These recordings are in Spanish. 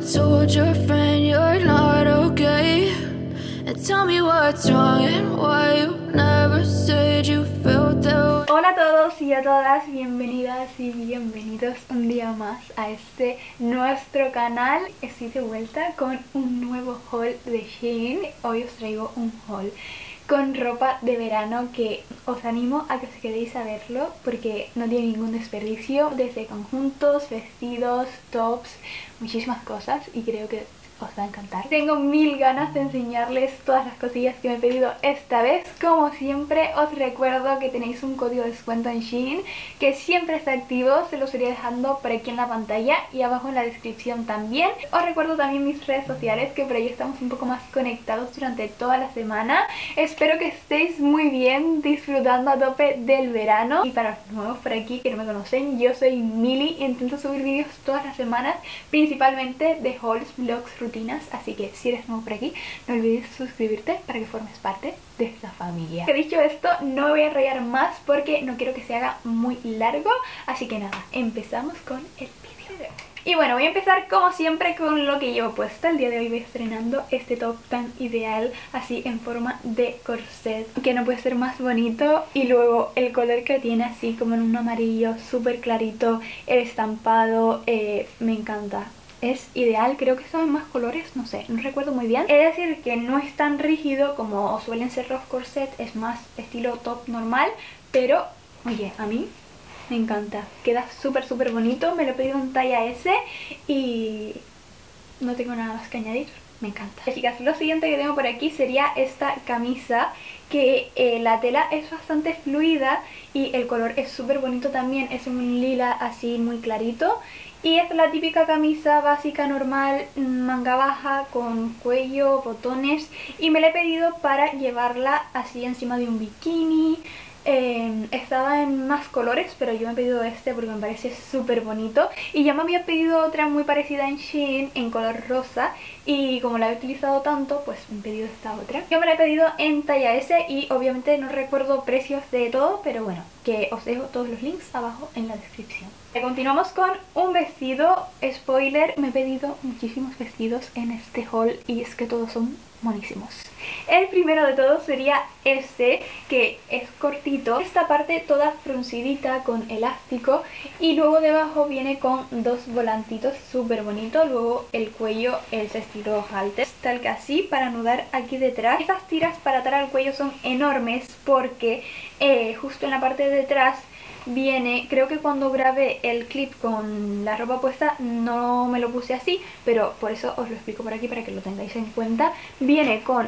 told your friend you're not okay? And tell me what's wrong and why you never said you felt that way. Hola a todos y a todas, bienvenidas y bienvenidos un día más a este nuestro canal. Estoy de vuelta con un nuevo haul de Shein. Hoy os traigo un haul con ropa de verano que os animo a que os quedéis a verlo porque no tiene ningún desperdicio, desde conjuntos, vestidos, tops, muchísimas cosas, y creo que os va a encantar. Tengo mil ganas de enseñarles todas las cosillas que me he pedido esta vez. Como siempre os recuerdo que tenéis un código de descuento en Shein que siempre está activo, se los iré dejando por aquí en la pantalla y abajo en la descripción también. Os recuerdo también mis redes sociales, que por ahí estamos un poco más conectados durante toda la semana. Espero que estéis muy bien, disfrutando a tope del verano. Y para los nuevos por aquí que no me conocen, yo soy Mili y intento subir vídeos todas las semanas, principalmente de hauls, vlogs, rutinas, así que si eres nuevo por aquí no olvides suscribirte para que formes parte de esta familia. Dicho esto, no me voy a enrollar más porque no quiero que se haga muy largo, así que nada, empezamos con el vídeo. Y bueno, voy a empezar como siempre con lo que llevo puesta. El día de hoy voy estrenando este top tan ideal, así en forma de corset, que no puede ser más bonito. Y luego el color que tiene, así como en un amarillo súper clarito, el estampado, me encanta. Es ideal, creo que son más colores, no sé, no recuerdo muy bien. Es decir, que no es tan rígido como suelen ser los corsets, es más estilo top normal, pero oye, a mí me encanta. Queda súper bonito, me lo he pedido en talla S y no tengo nada más que añadir. Me encanta. Chicas, lo siguiente que tengo por aquí sería esta camisa, que la tela es bastante fluida y el color es súper bonito también. Es un lila así muy clarito. Y es la típica camisa básica normal, manga baja, con cuello, botones. Y me la he pedido para llevarla así encima de un bikini. Estaba en más colores, pero yo me he pedido este porque me parece súper bonito. Y ya me había pedido otra muy parecida en Shein, en color rosa, y como la he utilizado tanto, pues me he pedido esta otra. Yo me la he pedido en talla S y obviamente no recuerdo precios de todo, pero bueno, que os dejo todos los links abajo en la descripción. Continuamos con un vestido. Spoiler, me he pedido muchísimos vestidos en este haul y es que todos son buenísimos. El primero de todos sería este, que es cortito, esta parte toda fruncidita con elástico, y luego debajo viene con dos volantitos súper bonitos. Luego el cuello es estilo halter, tal que así, para anudar aquí detrás. Estas tiras para atar al cuello son enormes porque justo en la parte de detrás viene, creo que cuando grabé el clip con la ropa puesta no me lo puse así, pero por eso os lo explico por aquí para que lo tengáis en cuenta. Viene con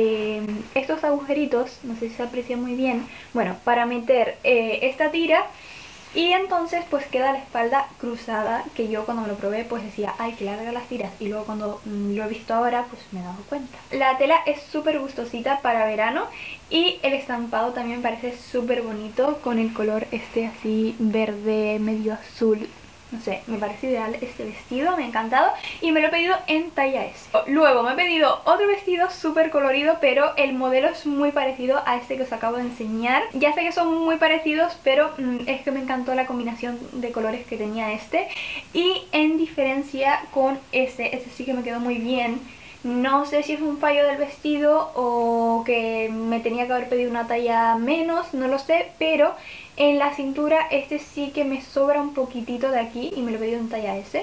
estos agujeritos, no sé si se aprecia muy bien, bueno, para meter esta tira. Y entonces pues queda la espalda cruzada, que yo cuando me lo probé pues decía, ay, que larga las tiras, y luego cuando lo he visto ahora pues me he dado cuenta. La tela es súper gustosita para verano y el estampado también parece súper bonito con el color este así verde medio azul. No sé, me parece ideal este vestido, me ha encantado y me lo he pedido en talla S. Luego me he pedido otro vestido súper colorido, pero el modelo es muy parecido a este que os acabo de enseñar. Ya sé que son muy parecidos, pero es que me encantó la combinación de colores que tenía este. Y en diferencia con este sí que me quedó muy bien. No sé si es un fallo del vestido o que me tenía que haber pedido una talla menos, no lo sé, pero en la cintura este sí que me sobra un poquitito de aquí y me lo he pedido en talla S.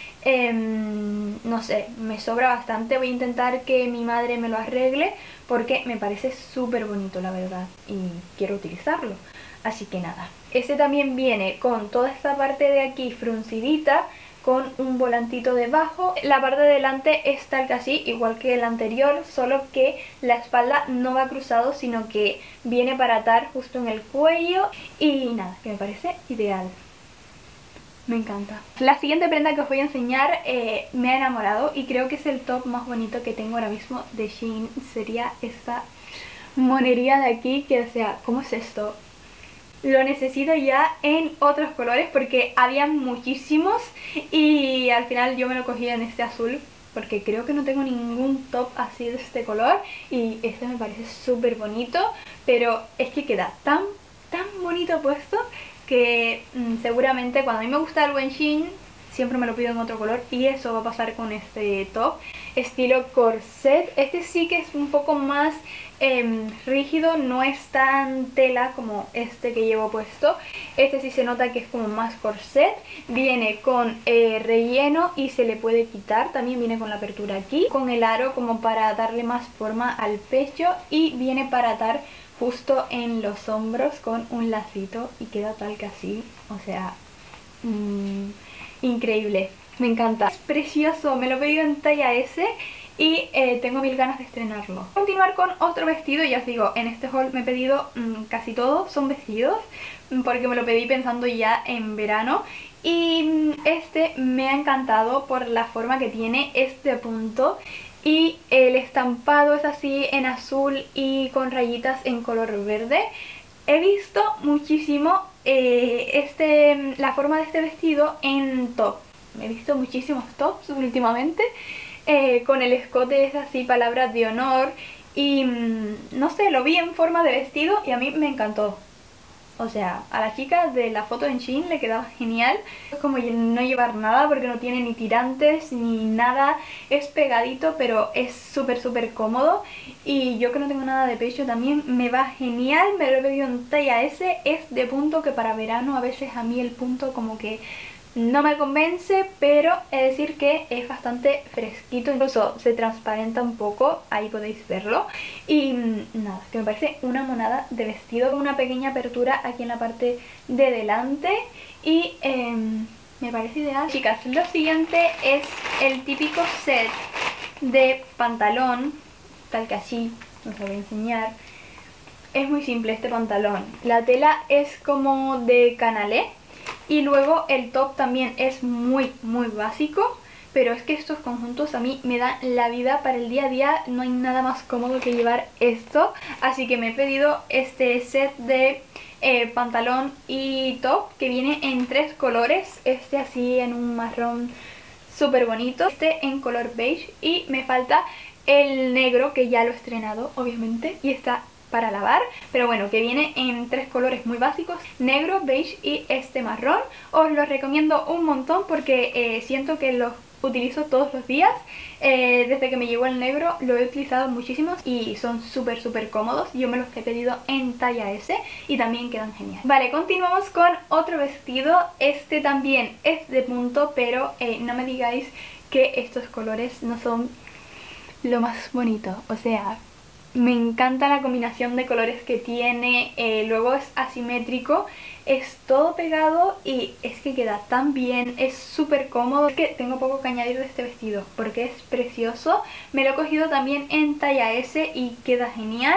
No sé, me sobra bastante. Voy a intentar que mi madre me lo arregle porque me parece súper bonito, la verdad, y quiero utilizarlo. Así que nada. Este también viene con toda esta parte de aquí fruncidita, con un volantito debajo. La parte de delante es tal que así, igual que el anterior, solo que la espalda no va cruzado, sino que viene para atar justo en el cuello. Y nada, que me parece ideal. Me encanta. La siguiente prenda que os voy a enseñar me ha enamorado y creo que es el top más bonito que tengo ahora mismo de Shein. Sería esta monería de aquí, que o sea, ¿cómo es esto? Lo necesito ya en otros colores porque había muchísimos y al final yo me lo cogí en este azul porque creo que no tengo ningún top así de este color y este me parece súper bonito, pero es que queda tan bonito puesto que seguramente cuando a mí me gusta algo en Shein siempre me lo pido en otro color y eso va a pasar con este top estilo corset. Este sí que es un poco más rígido, no es tan tela como este que llevo puesto. Este sí se nota que es como más corset. Viene con relleno y se le puede quitar. También viene con la apertura aquí, con el aro como para darle más forma al pecho, y viene para atar justo en los hombros con un lacito y queda tal que así. O sea, increíble, me encanta, es precioso. Me lo he pedido en talla S y tengo mil ganas de estrenarlo. Continuar con otro vestido. Ya os digo, en este haul me he pedido casi todo son vestidos, porque me lo pedí pensando ya en verano. Y este me ha encantado por la forma que tiene, este punto, y el estampado es así en azul y con rayitas en color verde. He visto muchísimo la forma de este vestido en top. He visto muchísimos tops últimamente con el escote es así, palabras de honor, y no sé, lo vi en forma de vestido y a mí me encantó. O sea, a la chica de la foto en Shein le quedaba genial. Es como no llevar nada porque no tiene ni tirantes ni nada. Es pegadito, pero es súper cómodo. Y yo que no tengo nada de pecho también me va genial. Me lo he pedido en talla S. Es de punto, que para verano a veces a mí el punto como que no me convence, pero he de decir que es bastante fresquito, incluso se transparenta un poco, ahí podéis verlo. Y nada, que me parece una monada de vestido, con una pequeña apertura aquí en la parte de delante, y me parece ideal. Chicas, lo siguiente es el típico set de pantalón, tal que así, os lo voy a enseñar. Es muy simple este pantalón, la tela es como de canalé. Y luego el top también es muy básico, pero es que estos conjuntos a mí me dan la vida para el día a día. No hay nada más cómodo que llevar esto, así que me he pedido este set de pantalón y top, que viene en 3 colores. Este así en un marrón súper bonito, este en color beige, y me falta el negro, que ya lo he estrenado obviamente y está para lavar, pero bueno, que viene en 3 colores muy básicos: negro, beige y este marrón. Os los recomiendo un montón porque siento que los utilizo todos los días. Desde que me llegó el negro lo he utilizado muchísimo y son súper cómodos. Yo me los he pedido en talla S y también quedan genial. Vale, continuamos con otro vestido. Este también es de punto, pero no me digáis que estos colores no son lo más bonito. O sea, me encanta la combinación de colores que tiene. Luego es asimétrico, es todo pegado y es que queda tan bien, es súper cómodo. Es que tengo poco que añadir de este vestido porque es precioso. Me lo he cogido también en talla S y queda genial,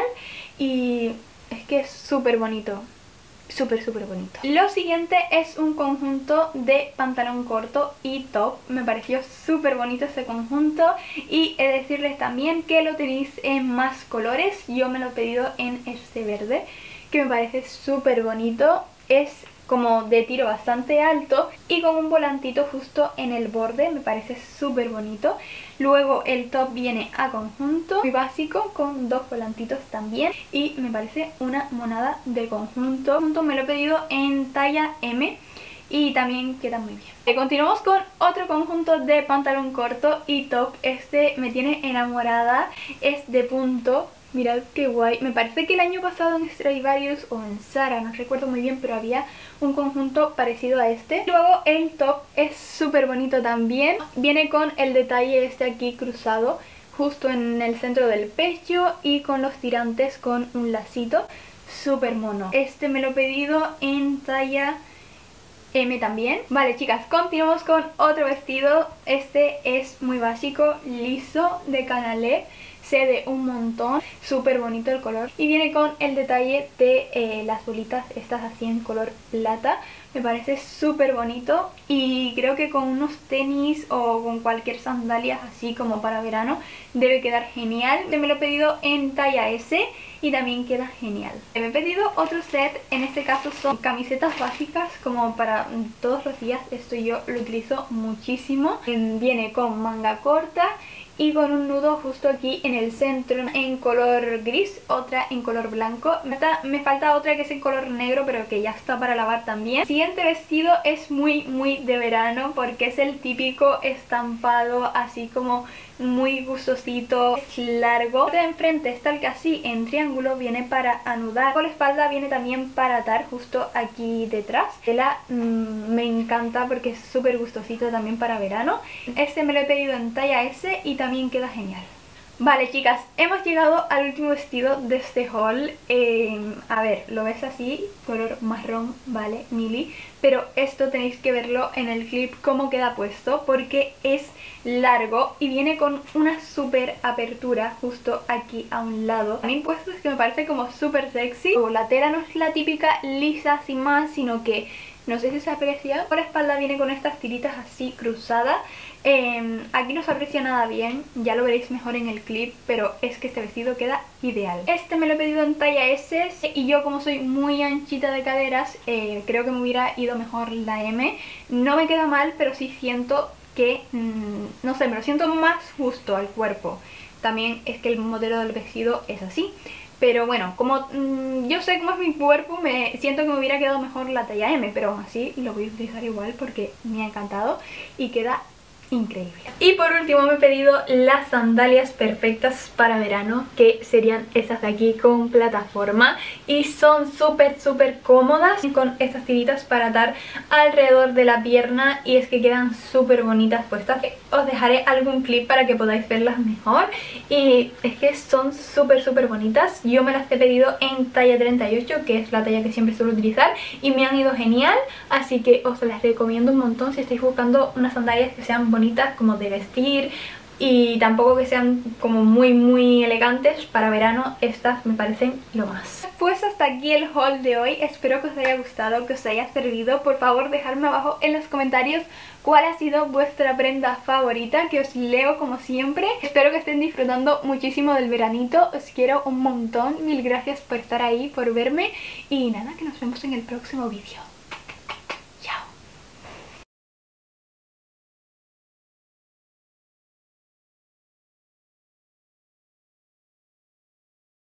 y es que es súper bonito. Súper bonito. Lo siguiente es un conjunto de pantalón corto y top. Me pareció súper bonito este conjunto, y he de decirles también que lo tenéis en más colores. Yo me lo he pedido en este verde, que me parece súper bonito. Es como de tiro bastante alto y con un volantito justo en el borde, me parece súper bonito. Luego el top viene a conjunto, muy básico, con 2 volantitos también, y me parece una monada de conjunto. Me lo he pedido en talla M y también queda muy bien. Continuamos con otro conjunto de pantalón corto y top. Este me tiene enamorada, es de punto. Mirad qué guay. Me parece que el año pasado en Stradivarius o en Zara, no recuerdo muy bien, pero había un conjunto parecido a este. Luego el top es súper bonito también. Viene con el detalle este aquí cruzado justo en el centro del pecho y con los tirantes con un lacito. Súper mono. Este me lo he pedido en talla M también. Vale, chicas, continuamos con otro vestido. Este es muy básico, liso, de canalé. Cede un montón, súper bonito el color, y viene con el detalle de las bolitas estas así en color plata. Me parece súper bonito y creo que con unos tenis o con cualquier sandalias así como para verano debe quedar genial. Me lo he pedido en talla S y también queda genial. Me he pedido otro set, en este caso son camisetas básicas como para todos los días. Esto yo lo utilizo muchísimo. Viene con manga corta y con un nudo justo aquí en el centro en color gris, otra en color blanco. Me falta otra que es en color negro, pero que ya está para lavar también. El siguiente vestido es muy de verano porque es el típico estampado así como muy gustosito, es largo. De enfrente está el que así en triángulo viene para anudar. Con la espalda viene también para atar justo aquí detrás. Tela me encanta porque es súper gustosito también para verano. Este me lo he pedido en talla S y también queda genial. Vale chicas, hemos llegado al último vestido de este haul. A ver, lo ves así, color marrón, vale, mili. Pero esto tenéis que verlo en el clip cómo queda puesto porque es largo y viene con una súper apertura justo aquí a un lado. También puesto es que me parece como súper sexy. La tela no es la típica lisa sin más, sino que no sé si se aprecia. Por la espalda viene con estas tiritas así cruzadas. Aquí no se aprecia nada bien, ya lo veréis mejor en el clip, pero es que este vestido queda ideal. Este me lo he pedido en talla S y yo como soy muy anchita de caderas, creo que me hubiera ido mejor la M. No me queda mal, pero sí siento que, no sé, me lo siento más justo al cuerpo. También es que el modelo del vestido es así. Pero bueno, como yo sé cómo es mi cuerpo, me siento que me hubiera quedado mejor la talla M, pero aún así lo voy a utilizar igual porque me ha encantado y queda increíble. Y por último me he pedido las sandalias perfectas para verano, que serían estas de aquí con plataforma y son súper cómodas, con estas tiritas para atar alrededor de la pierna y es que quedan súper bonitas puestas. Os dejaré algún clip para que podáis verlas mejor y es que son súper bonitas. Yo me las he pedido en talla 38, que es la talla que siempre suelo utilizar, y me han ido genial, así que os las recomiendo un montón si estáis buscando unas sandalias que sean bonitas como de vestir y tampoco que sean como muy elegantes para verano. Estas me parecen lo más. Pues hasta aquí el haul de hoy, espero que os haya gustado, que os haya servido. Por favor dejadme abajo en los comentarios cuál ha sido vuestra prenda favorita, que os leo como siempre. Espero que estén disfrutando muchísimo del veranito, os quiero un montón, mil gracias por estar ahí, por verme y nada, que nos vemos en el próximo vídeo.